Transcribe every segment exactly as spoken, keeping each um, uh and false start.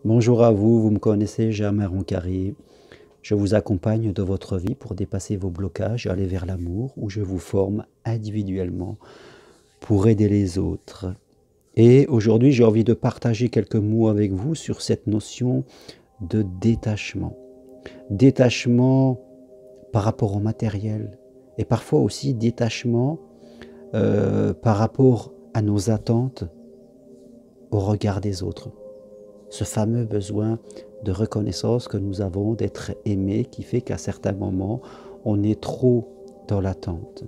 Bonjour à vous, vous me connaissez, Germain Roncarry. Je vous accompagne de votre vie pour dépasser vos blocages et aller vers l'amour, où je vous forme individuellement pour aider les autres. Et aujourd'hui, j'ai envie de partager quelques mots avec vous sur cette notion de détachement. Détachement par rapport au matériel et parfois aussi détachement euh, par rapport à nos attentes au regard des autres. Ce fameux besoin de reconnaissance que nous avons, d'être aimé, qui fait qu'à certains moments, on est trop dans l'attente.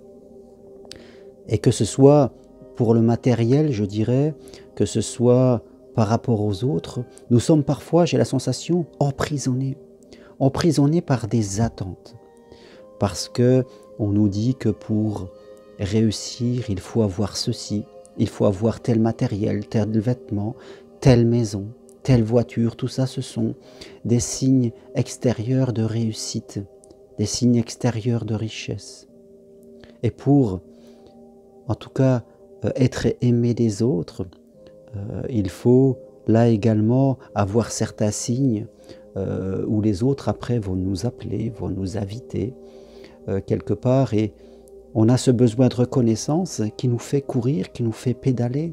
Et que ce soit pour le matériel, je dirais, que ce soit par rapport aux autres, nous sommes parfois, j'ai la sensation, emprisonnés. Emprisonnés par des attentes. Parce que on nous dit que pour réussir, il faut avoir ceci, il faut avoir tel matériel, tel vêtement, telle maison, telle voiture. Tout ça, ce sont des signes extérieurs de réussite, des signes extérieurs de richesse. Et pour, en tout cas, être aimé des autres, euh, il faut là également avoir certains signes euh, où les autres après vont nous appeler, vont nous inviter euh, quelque part, et on a ce besoin de reconnaissance qui nous fait courir, qui nous fait pédaler.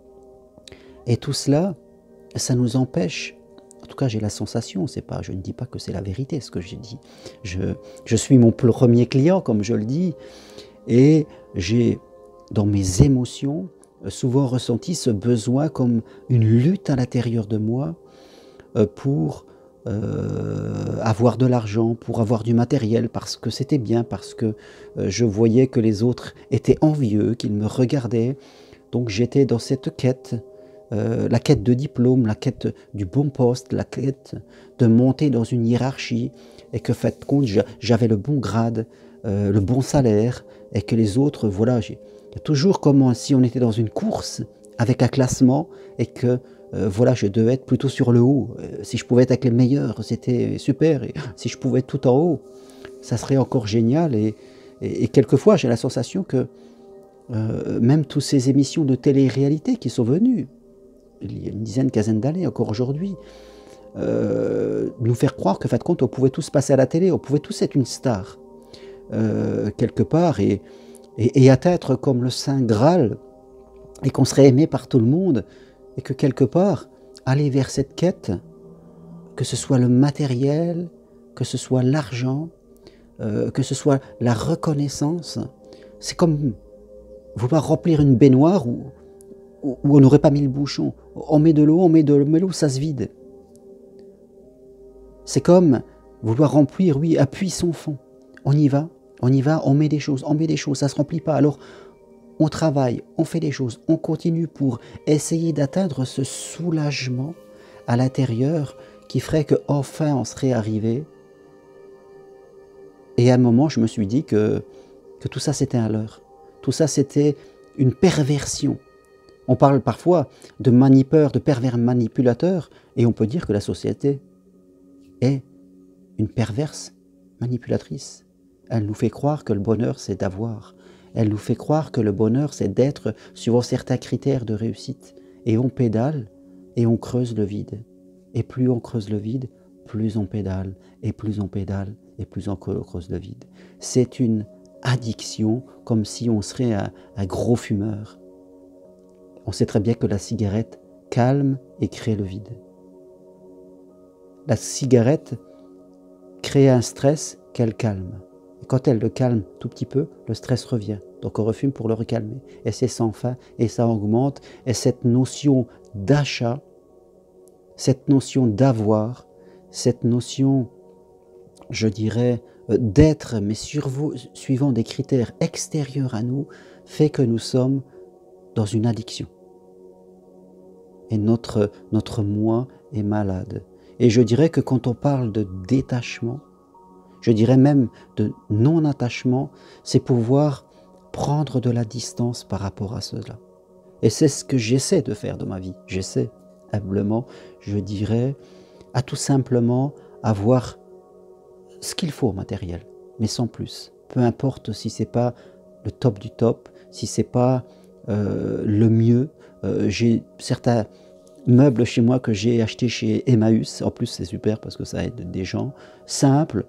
Et tout cela, ça nous empêche, en tout cas j'ai la sensation, c'est pas, je ne dis pas que c'est la vérité ce que j'ai dit, je, je suis mon premier client comme je le dis, et j'ai dans mes émotions souvent ressenti ce besoin comme une lutte à l'intérieur de moi pour euh, avoir de l'argent, pour avoir du matériel, parce que c'était bien, parce que euh, je voyais que les autres étaient envieux, qu'ils me regardaient. Donc j'étais dans cette quête, euh, la quête de diplôme, la quête du bon poste, la quête de monter dans une hiérarchie, et que, fait compte, j'avais le bon grade, euh, le bon salaire, et que les autres, voilà, j'ai toujours comme si on était dans une course avec un classement, et que Euh, voilà, je devais être plutôt sur le haut. Euh, si je pouvais être avec les meilleurs, c'était super. Et si je pouvais être tout en haut, ça serait encore génial. Et, et, et quelquefois, j'ai la sensation que euh, même toutes ces émissions de télé-réalité qui sont venues, il y a une dizaine, quinzaine d'années, encore aujourd'hui, euh, nous faire croire que, fin de compte, on pouvait tous passer à la télé, on pouvait tous être une star, euh, quelque part, et, et, et atteindre comme le Saint Graal, et qu'on serait aimé par tout le monde. Et que quelque part, aller vers cette quête, que ce soit le matériel, que ce soit l'argent, euh, que ce soit la reconnaissance, c'est comme vouloir remplir une baignoire où, où, où on n'aurait pas mis le bouchon. On met de l'eau, on met de l'eau, ça se vide. C'est comme vouloir remplir, oui, à puits sans fond. On y va, on y va, on met des choses, on met des choses, ça ne se remplit pas. Alors, on travaille, on fait des choses, on continue pour essayer d'atteindre ce soulagement à l'intérieur qui ferait qu'enfin on serait arrivé. Et à un moment, je me suis dit que, que tout ça c'était un leurre. Tout ça c'était une perversion. On parle parfois de manipeurs, de pervers manipulateurs, et on peut dire que la société est une perverse manipulatrice. Elle nous fait croire que le bonheur c'est d'avoir. Elle nous fait croire que le bonheur, c'est d'être suivant certains critères de réussite. Et on pédale et on creuse le vide. Et plus on creuse le vide, plus on pédale. Et plus on pédale, et plus on creuse le vide. C'est une addiction, comme si on serait un, un gros fumeur. On sait très bien que la cigarette calme et crée le vide. La cigarette crée un stress qu'elle calme. Et quand elle le calme tout petit peu, le stress revient. Donc on refume pour le recalmer. Et c'est sans fin, et ça augmente. Et cette notion d'achat, cette notion d'avoir, cette notion, je dirais, d'être, mais suivant des critères extérieurs à nous, fait que nous sommes dans une addiction. Et notre, notre moi est malade. Et je dirais que quand on parle de détachement, je dirais même de non-attachement, c'est pouvoir prendre de la distance par rapport à cela. Et c'est ce que j'essaie de faire de ma vie. J'essaie, humblement, je dirais, à tout simplement avoir ce qu'il faut au matériel, mais sans plus. Peu importe si ce n'est pas le top du top, si ce n'est pas euh, le mieux. Euh, j'ai certains meubles chez moi que j'ai acheté chez Emmaüs. En plus, c'est super parce que ça aide des gens. Simple.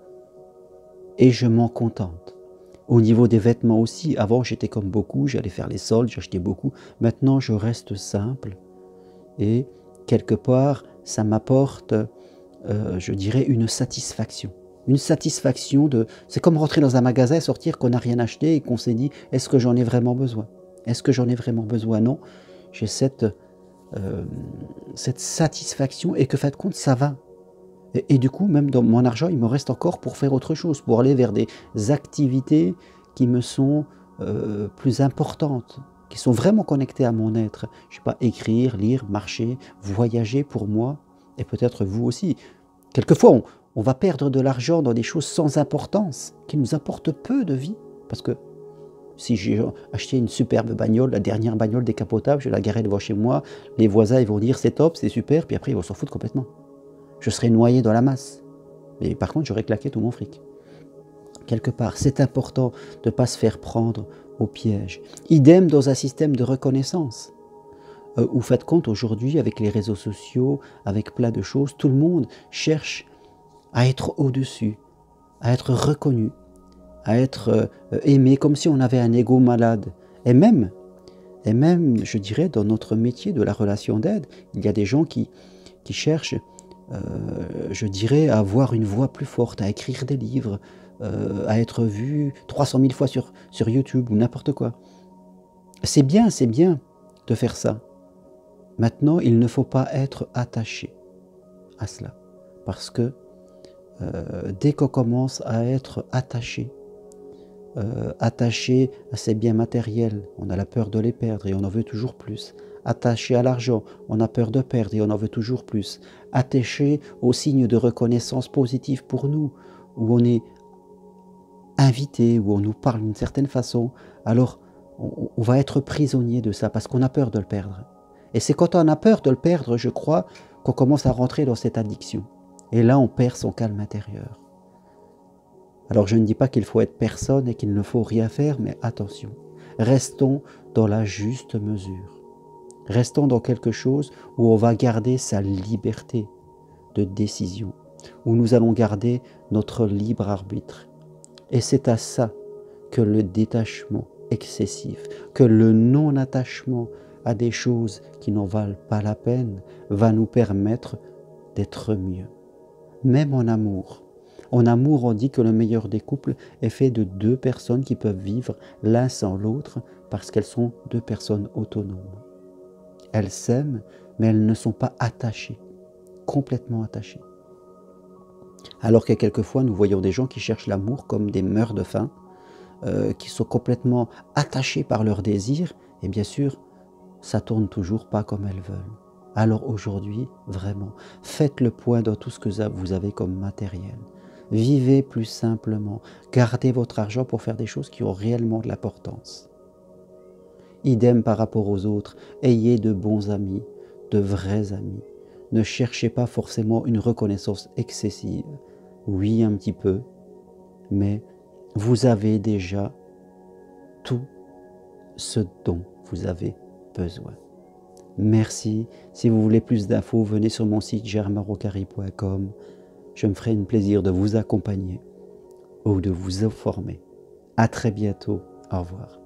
Et je m'en contente. Au niveau des vêtements aussi, avant j'étais comme beaucoup, j'allais faire les soldes, j'achetais beaucoup. Maintenant, je reste simple. Et quelque part, ça m'apporte, euh, je dirais, une satisfaction. Une satisfaction de... C'est comme rentrer dans un magasin, sortir, qu'on n'a rien acheté et qu'on s'est dit, est-ce que j'en ai vraiment besoin? Est-ce que j'en ai vraiment besoin? Non. J'ai cette, euh, cette satisfaction et que, fin de compte, ça va. Et, et du coup, même dans mon argent, il me reste encore pour faire autre chose, pour aller vers des activités qui me sont euh, plus importantes, qui sont vraiment connectées à mon être. Je ne sais pas, écrire, lire, marcher, voyager pour moi, et peut-être vous aussi. Quelquefois, on, on va perdre de l'argent dans des choses sans importance, qui nous apportent peu de vie. Parce que si j'ai acheté une superbe bagnole, la dernière bagnole décapotable, je vais la garer devant chez moi, les voisins ils vont dire c'est top, c'est super, puis après ils vont s'en foutre complètement. Je serai noyé dans la masse. Mais par contre, j'aurais claqué tout mon fric. Quelque part, c'est important de ne pas se faire prendre au piège. Idem dans un système de reconnaissance. Euh, où, faites compte, aujourd'hui, avec les réseaux sociaux, avec plein de choses, tout le monde cherche à être au-dessus, à être reconnu, à être euh, aimé, comme si on avait un ego malade. Et même, et même, je dirais, dans notre métier de la relation d'aide, il y a des gens qui, qui cherchent Euh, je dirais, à avoir une voix plus forte, à écrire des livres, euh, à être vu trois cent mille fois sur, sur YouTube ou n'importe quoi. C'est bien, c'est bien de faire ça. Maintenant, il ne faut pas être attaché à cela. Parce que euh, dès qu'on commence à être attaché, euh, attaché à ces biens matériels, on a la peur de les perdre et on en veut toujours plus. Attaché à l'argent, on a peur de perdre et on en veut toujours plus. Attaché aux signes de reconnaissance positive pour nous, où on est invité, où on nous parle d'une certaine façon, alors on, on va être prisonnier de ça parce qu'on a peur de le perdre. Et c'est quand on a peur de le perdre, je crois, qu'on commence à rentrer dans cette addiction. Et là, on perd son calme intérieur. Alors je ne dis pas qu'il faut être personne et qu'il ne faut rien faire, mais attention, restons dans la juste mesure. Restons dans quelque chose où on va garder sa liberté de décision, où nous allons garder notre libre arbitre. Et c'est à ça que le détachement excessif, que le non-attachement à des choses qui n'en valent pas la peine, va nous permettre d'être mieux. Même en amour. En amour, on dit que le meilleur des couples est fait de deux personnes qui peuvent vivre l'un sans l'autre parce qu'elles sont deux personnes autonomes. Elles s'aiment, mais elles ne sont pas attachées, complètement attachées. Alors que quelquefois, nous voyons des gens qui cherchent l'amour comme des meurt-de-faim, euh, qui sont complètement attachés par leurs désirs, et bien sûr, ça tourne toujours pas comme elles veulent. Alors aujourd'hui, vraiment, faites le point dans tout ce que vous avez comme matériel. Vivez plus simplement, gardez votre argent pour faire des choses qui ont réellement de l'importance. Idem par rapport aux autres, ayez de bons amis, de vrais amis. Ne cherchez pas forcément une reconnaissance excessive. Oui, un petit peu, mais vous avez déjà tout ce dont vous avez besoin. Merci. Si vous voulez plus d'infos, venez sur mon site germain rocari point com. Je me ferai un plaisir de vous accompagner ou de vous informer. À très bientôt. Au revoir.